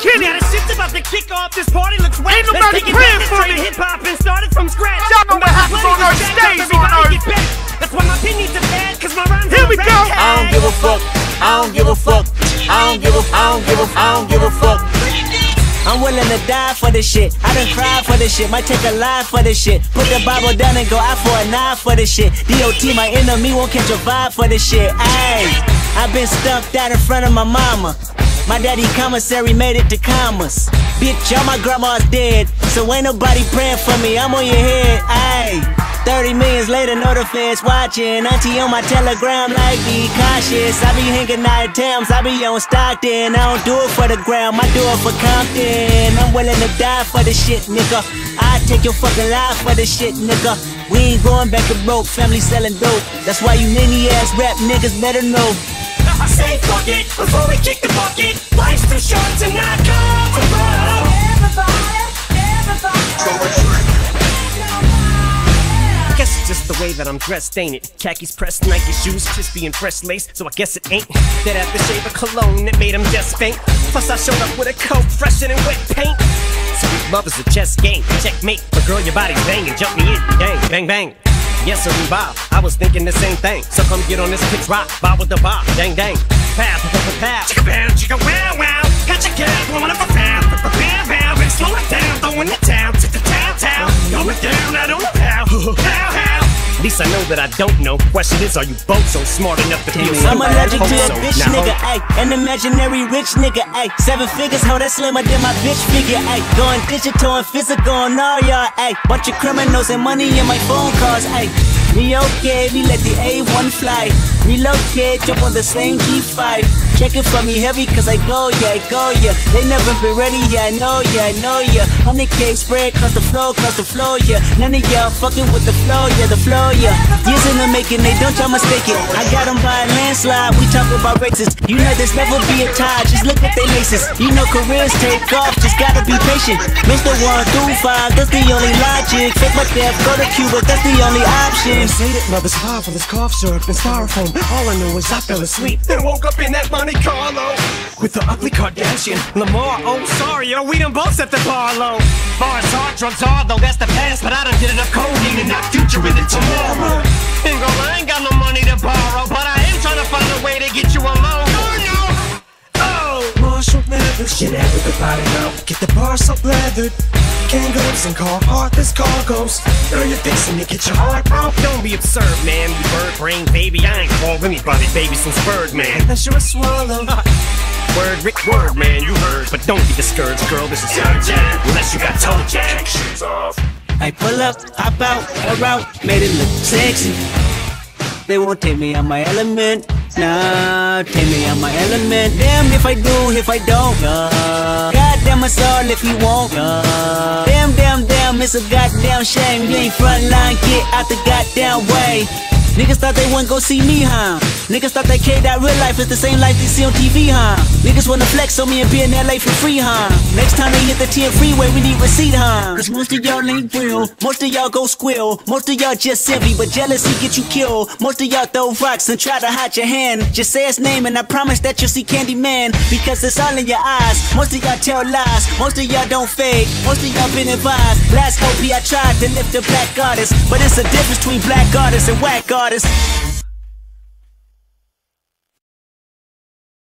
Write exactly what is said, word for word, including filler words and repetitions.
Kenny. Now the shit's about to kick off. This party looks wet. Ain't nobody praying for me. Hip hop and started from scratch. Y'all know what happens on those stays on those. That's why my opinions are bad, cause my rhymes Here we go. I don't give a fuck. I don't give a fuck. I don't give a. I don't give a. I don't give a fuck. I'm willing to die for this shit. I done cried for this shit. Might take a life for this shit. Put the Bible down and go out for a knife for this shit. D O T, my enemy, won't catch a vibe for this shit. Ayy, I been stumped out in front of my mama. My daddy commissary made it to commas. Bitch, all my grandma's dead, so ain't nobody praying for me. I'm on your head. Ayy, thirty millions later, know the feds watching. Auntie on my telegram like, be cautious. I be hanging out at Tams, I be on Stockton. I don't do it for the gram, I do it for Compton. I'm willing to die for this shit, nigga. I take your fucking life for this shit, nigga. We ain't going back to broke, family selling dope. That's why you ninny ass rap niggas better know. I say fuck it before we kick the bucket. Life's too short to not go for broke. I guess it's just the way that I'm dressed, ain't it? Khakis pressed, Nike shoes, crispy and fresh lace. So I guess it ain't that aftershave of cologne that made him just faint. Plus I showed up with a coat fresher than wet paint. Sweet love is a chess game, checkmate. But girl, your body's banging, jump me in, bang, bang, bang. Yes sir, we bob. I was thinking the same thing. So come get on this kick rock, bob with the bob, dang dang. Pow, pow, pow, pow. Chicka pow, chicka wow wow. Got your gal blowing up a pow, pow, pow, pow. And slow it down, throwing it down to the town town. Throw it down, I don't pow, pow, pow. At least I know that I don't know. Question is, are you both so smart enough to feel so? I'm allergic to a so. bitch now, nigga, ayy. An imaginary rich nigga, ayy. Seven figures, how that slimmer than my bitch figure, ayy. Going digital and physical on all y'all, ayy. Bunch of criminals and money in my phone calls, ayy. Me okay, we let the A one fly. Relocate, jump on the same G five. Check it for me heavy, cause I go, yeah, I go, yeah. They never been ready, yeah, I know, yeah, I know, yeah. one hundred K spread, cross the flow, cross the flow, yeah. None of y'all fucking with the flow, yeah, the flow, yeah. Years in the making, they don't y'all mistake it. I got them by a landslide, we talk about races. You know there's never be a tie, just look at they laces. You know careers take off, just gotta be patient. Mister one through five, that's the only logic. Fake my death, go to Cuba, that's the only option. They say that mother's hard for this cough syrup and styrofoam. All I know is I fell asleep, then woke up in that Monte Carlo with the ugly Kardashian Lamar. Oh sorry, yo, we done both set the bar low. Far as hard drugs are, though that's the past. But I done did enough codeine and not future in it tomorrow. And girl, I ain't got no money to borrow, but I am trying to find a way to get you alone. Oh no! Oh! Marshall Mathers, shit everybody know. Get the bar so leathered. Kangaroos and car heartless cargoes. Girl, you're fixing to get your heart broke. Don't be absurd, man, you bird brain baby. I ain't called anybody baby since Birdman. Unless you're a swallow. Word, Rick, word, man, you heard. But don't be discouraged, girl, this is urgent. Unless you got toe jack. Shoes off. I pull up, hop out, a route, made it look sexy. They won't take me out my element. Nah, take me out my element. Damn if I do, if I don't. Uh, goddamn us all if you won't. Uh, damn, damn, damn, it's a goddamn shame. You ain't front line, get out the goddamn way. Niggas thought they wouldn't go see me, huh? Niggas thought that K that real life is the same life they see on T V, huh? Niggas wanna flex on me and be in L A for free, huh? Next time they hit the ten freeway, we need receipt, huh? Cause most of y'all ain't real, most of y'all go squill. Most of y'all just envy, but jealousy get you killed. Most of y'all throw rocks and try to hide your hand. Just say his name and I promise that you'll see Candyman. Because it's all in your eyes, most of y'all tell lies. Most of y'all don't fake, most of y'all been advised. Last Hope I tried to lift a black artist, but it's a difference between black artists and whack artists.